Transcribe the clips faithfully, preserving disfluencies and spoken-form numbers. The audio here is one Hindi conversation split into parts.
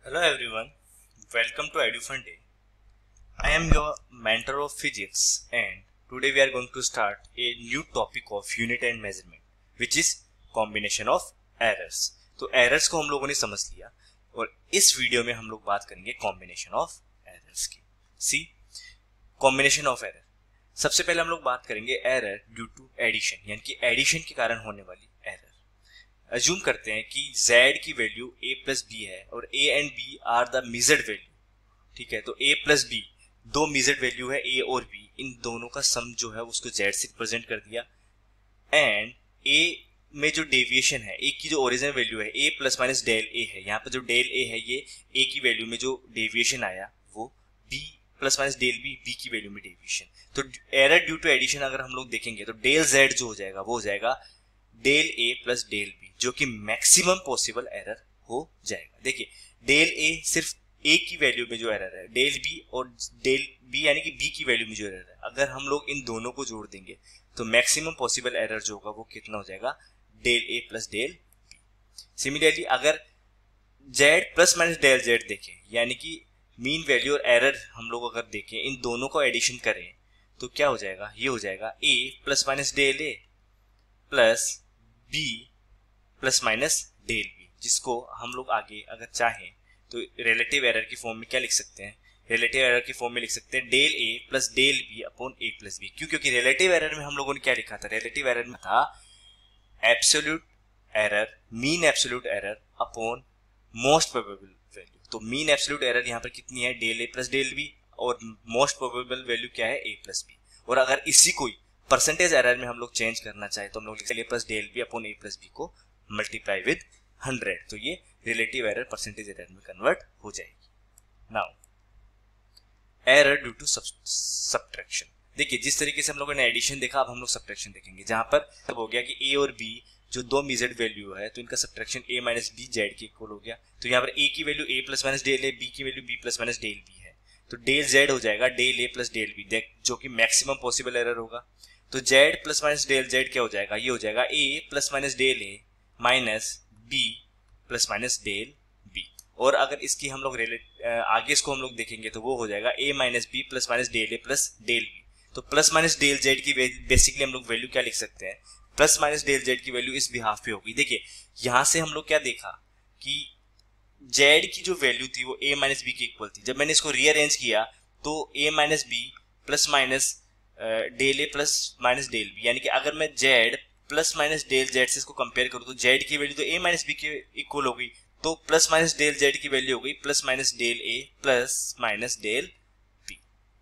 Hello everyone, welcome to EduFun Day. I am your mentor of physics and today we are going to start a new topic of unit and measurement which is combination of errors. तो errors को हम लोगों ने समझ लिया और इस वीडियो में हम लोग बात करेंगे combination of errors की. See, combination of error. सबसे पहले हम लोग बात करेंगे error due to addition यानी कि addition के कारण होने वाली error. अज्यूम करते हैं कि z की वैल्यू a प्लस बी है और a and b are the measured value. ठीक है, तो a प्लस b दो मेजर्ड वैल्यू है a और b, इन दोनों का सम जो है उसको z से रिप्रेजेंट कर दिया. एंड a में जो डेविएशन है, a की जो ओरिजिनल वैल्यू है a plus minus del a है, यहाँ पर जो डेल a है ये a की वैल्यू में जो डेविएशन आया वो b plus minus del b b की वैल्यू में डेविएशन. तो एरर ड्यू टू एडिशन अगर हम लोग देखेंगे तो डेल z जो हो जाएगा वो हो जाएगा del a plus del b, जो कि मैक्सिमम पॉसिबल एरर हो जाएगा. देखिए, डेल a सिर्फ a की वैल्यू में जो एरर है, डेल b और डेल b यानी कि b की वैल्यू में जो एरर है, अगर हम लोग इन दोनों को जोड़ देंगे तो मैक्सिमम पॉसिबल एरर जो होगा वो कितना हो जाएगा, del a plus del b. Similarly अगर z plus minus del z देखें यानी कि मीन वैल्यू और एरर हम लोग अगर देखें, इन दोनों को एडिशन करें तो क्या हो जाएगा, ये हो जाएगा a plus minus del a plus b plus minus del B, जिसको हम लोग आगे अगर चाहें तो रिलेटिव एरर की फॉर्म में क्या लिख सकते हैं, रिलेटिव एरर की फॉर्म में लिख सकते हैं del A plus del B upon A plus B. क्यों? क्योंकि रिलेटिव एरर में हम लोगों ने क्या लिखा था, रिलेटिव एरर में था absolute error, mean absolute error upon most probable value. तो मीन एब्सोल्यूट एरर यहाँ पर कितनी है, del A plus del B, और मोस्ट प्रोबेबल वैल्यू क्या है, ए प्लस बी. और अगर इसी को परसेंटेज एरर में हम लोग चेंज करना चाहे तो हम लोग लिख plus del B upon A plus B को मल्टीप्लाई विद हंड्रेड, तो ये रिलेटिव एरर परसेंटेज एरर में कन्वर्ट हो जाएगी. Now error due to subtraction. देखिए, जिस तरीके से हम लोगों ने एडिशन देखा, अब हम लोग सब्ट्रैक्शन देखेंगे, जहां पर अब हो गया कि a और b जो दो मेजर्ड वैल्यू है तो इनका subtraction a minus B Z के इक्वल हो गया. तो यहाँ पर a की value a plus minus del a, b की value b plus minus del b है, तो डेल z हो जाएगा del a plus del b, देख जो कि मैक्सिमम पॉसिबल एरर होगा. तो z plus minus del z क्या हो जाएगा, ये हो जाएगा a plus minus del a minus b plus minus del b. और अगर इसकी हम लोग आगे इसको हम लोग देखेंगे तो वो हो जाएगा a minus B plus minus del a plus del b. तो प्लस माइनस डेल z की बेसिकली हम लोग वैल्यू क्या लिख सकते हैं, प्लस माइनस डेल z की वैल्यू इस बिहाफ पे होगी. देखिए, यहां से हम लोग क्या देखा कि z की जो वैल्यू थी वो a माइनस बी के इक्वल थी. जब मैंने इसको रीअरेंज किया तो a minus B plus minus del A plus minus del B, यानी कि अगर मैं z plus minus del z से इसको कंपेयर करूं तो z की वैल्यू तो a माइनस बी के इक्वल हो गई, तो प्लस माइनस डेल z की वैल्यू हो गई plus minus del a plus minus del b.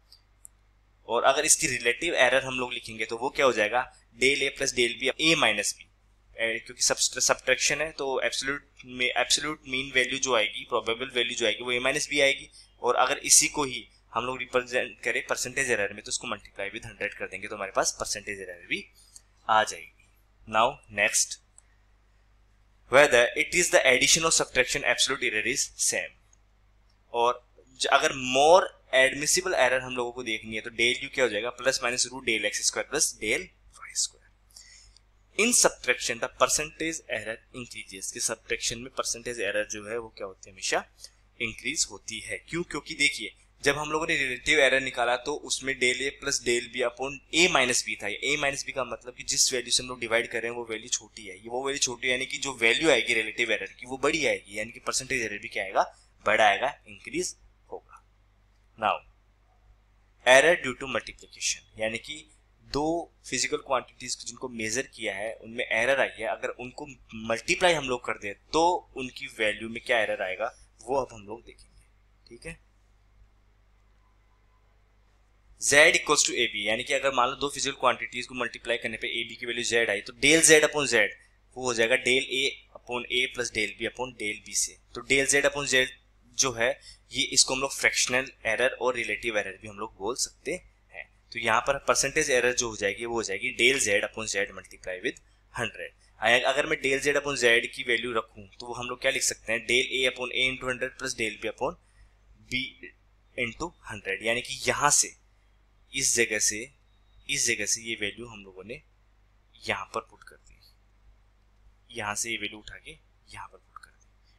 और अगर इसकी रिलेटिव एरर हम लोग लिखेंगे तो वो क्या हो जाएगा, del a plus del b a minus b. क्योंकि सब्ट्रैक्शन है तो एब्सोल्यूट में एब्सोल्यूट मीन वैल्यू जो आएगी, प्रोबेबल वैल्यू जो आएगी वो a माइनस b आएगी. और अगर इसी को ही हम लोग रिप्रेजेंट करें परसेंटेज एरर में तो उसको मल्टीप्लाई विद हंड्रेड कर देंगे तो हमारे पास परसेंटेज एरर भी आ जाएगी. Now next, whether it is the addition or subtraction absolute error is same. और अगर more admissible error हम लोगों को देखनी है तो डेल यू क्या हो जाएगा, plus minus root del X square plus del Y square. In subtraction the percentage error increases. कि सब्ट्रैक्शन में परसेंटेज एरर जो है वो क्या होती है, हमेशा इंक्रीज होती है. क्यों? क्योंकि देखिए, जब हम लोगों ने रिलेटिव एरर निकाला तो उसमें del A plus del B upon A minus B था. ए माइनस बी का मतलब कि जिस वैल्यू से हम लोग डिवाइड कर रहे हैं वो वैल्यू छोटी है, ये वो वैल्यू छोटी है, यानी कि जो वैल्यू आएगी रिलेटिव एरर की वो बड़ी आएगी, यानी कि परसेंटेज एरर भी क्या आएगा, बड़ा आएगा, इंक्रीज होगा. Now error due to multiplication, यानी कि दो फिजिकल क्वांटिटीज जिनको मेजर किया है उनमें एरर आई है, अगर उनको मल्टीप्लाई हम लोग कर दे तो उनकी वैल्यू में क्या एरर आएगा वो अब हम लोग देखेंगे. ठीक है, z equals to A B, यानी कि अगर मान लो दो फिजिकल क्वांटिटीज को मल्टीप्लाई करने पे a b की वैल्यू z आई तो डेल z अपॉन z वो हो जाएगा del a upon a plus del b upon del b से. तो डेल z अपॉन z जो है ये इसको हम लोग फ्रैक्शनल एरर और रिलेटिव एरर भी हम लोग बोल सकते हैं. तो यहाँ पर परसेंटेज एरर जो हो जाएगी वो हो जाएगी del z upon z multiply with hundred. अगर मैं डेल z अपॉन z की वैल्यू रखूं तो वो हम लोग क्या लिख सकते हैं, del a upon a into hundred plus del b upon b into hundred. यानी कि यहाँ से इस जगह से इस जगह से ये वैल्यू हम लोगों ने यहाँ पर पुट कर दी, यहाँ से ये वैल्यू उठा के यहाँ पर पुट कर दी.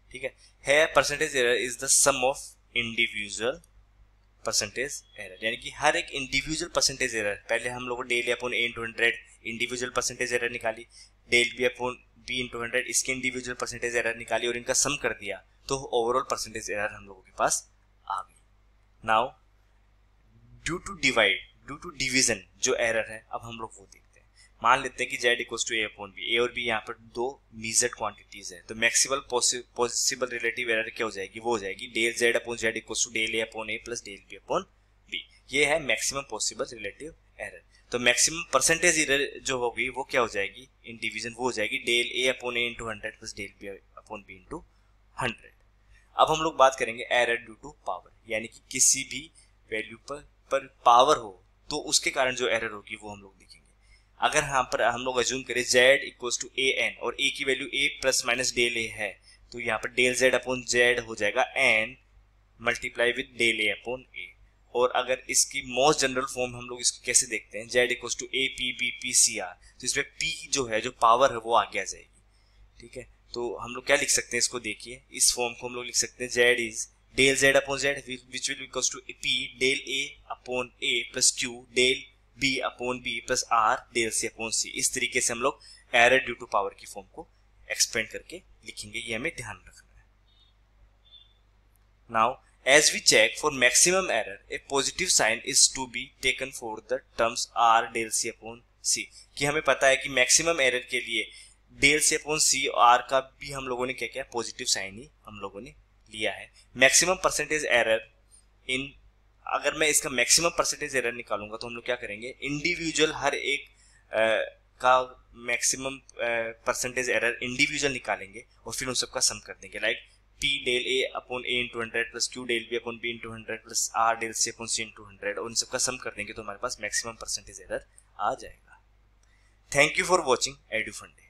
ठीक है। है percentage error is the sum of individual percentage error, यानी कि हर एक इंडिविजुअल परसेंटेज एरर, पहले हम लोग del A upon A into hundred individual percentage error निकाली, del B upon B into hundred इसकी इंडिविजुअल परसेंटेज एरर निकाली और इनका सम कर दिया, तो ओवरऑल परसेंटेज एरर हम लोगों के पास आ गई। Now due to divide, due to division जो एरर है, अब हम लोग वो देखते हैं। मान लेते हैं कि z equals to A upon B, A और बी यहाँ पर दो मेजर्ड क्वांटिटीज है, तो मैक्सिमल पॉसिबल रिलेटिव एरर क्या हो जाएगी, वो हो जाएगी del z upon z equals to del A upon A plus del B upon B. ये है मैक्सिमम पॉसिबल रिलेटिव एरर। तो मैक्सिमम परसेंटेज एरर जो होगी वो क्या हो जाएगी इन डिवीजन, वो हो जाएगी del A upon A into hundred plus del B upon B into hundred. अब हम लोग बात करेंगे एरर ड्यू टू पावर, यानी कि किसी भी वैल्यू पर पर पावर हो तो उसके कारण जो एरर होगी वो हम लोग देखेंगे। अगर यहाँ पर हम लोग अज्यूम करें z equals to A N और a की value a plus minus del a है, तो यहाँ पर डेल z अपॉन z हो जाएगा n multiply with del a upon a। और अगर इसकी मोस्ट जनरल फॉर्म हम लोग इसको कैसे देखते हैं, z equals to a p b p c r, तो इसमें p जो है जो पावर है वो आगे आ जाएगी, ठीक है। तो हम लोग क्या लिख सकते हैं, इसको देखिए, इस फॉर्म को हम लोग लिख सकते हैं z is del z upon z which will equals to p del a upon a plus q del b upon b plus r del c upon c। इस तरीके से हम लोग एरर ड्यू टू पावर की फॉर्म को एक्सपेंड करके लिखेंगे, ये हमें ध्यान रखना है। Now as we check for maximum error a positive sign is to be taken for the terms r del c upon c, कि हमें पता है कि मैक्सिमम एरर के लिए डेल c अपॉन c और r का भी हम लोगों ने क्या किया, पॉजिटिव साइन ही हम लोगों ने लिया है। मैक्सिमम परसेंटेज एरर इन, अगर मैं इसका मैक्सिमम परसेंटेज एरर निकालूंगा तो हम लोग क्या करेंगे, इंडिविजुअल हर एक आ, का मैक्सिमम परसेंटेज एरर इंडिविजुअल निकालेंगे और फिर उन सबका सम कर देंगे, like p del a upon a into hundred plus q del b upon b into hundred plus r del c upon c into hundred, और उन सबका सम कर देंगे तो हमारे पास मैक्सिमम परसेंटेज एरर आ जाएगा। Thank you for watching एडुफंडे।